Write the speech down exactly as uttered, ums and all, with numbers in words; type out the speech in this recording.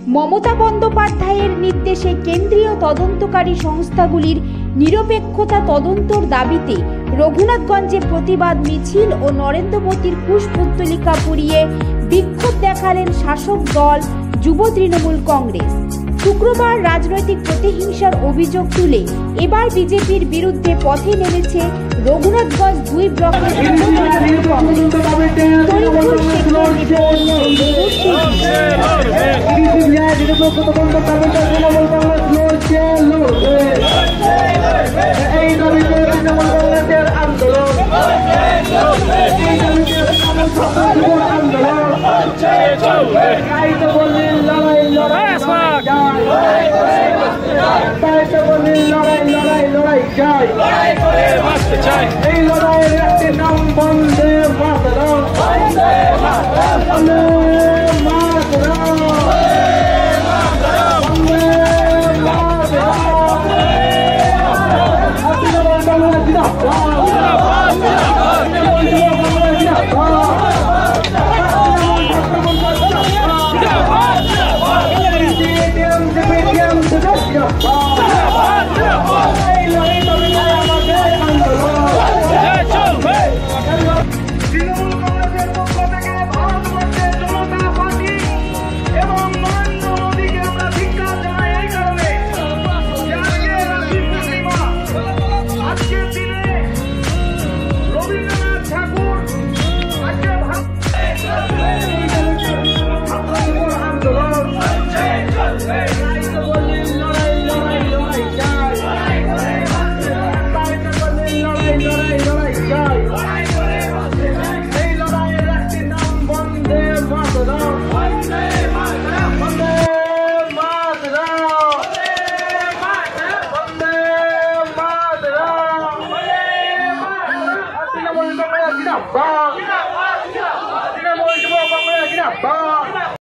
মমতা বন্দ্যোপাধ্যায়ের নির্দেশে কেন্দ্রীয় তদন্তকারী সংস্থাগুলির নিরপেক্ষতা তদন্তর দাবিতে রঘুনাথগঞ্জে প্রতিবাদ মিছিল ও নরেন্দ্র মোদীর কুশপুত্তলিকা পুড়িয়ে বিক্ষোভ দেখালেন শাসক দল যুব তৃণমূল কংগ্রেস। শুক্রবার রাজনৈতিক প্রতিহিংসার অভিযোগ তুলে এবার বিজেপির বিরুদ্ধে পথে নেমেছে রঘুনাথগঞ্জ দুই ব্লকের এই লড়াইয়ের একটি নাম বন্দে মাতরম, বন্দে মাতরম, Bang!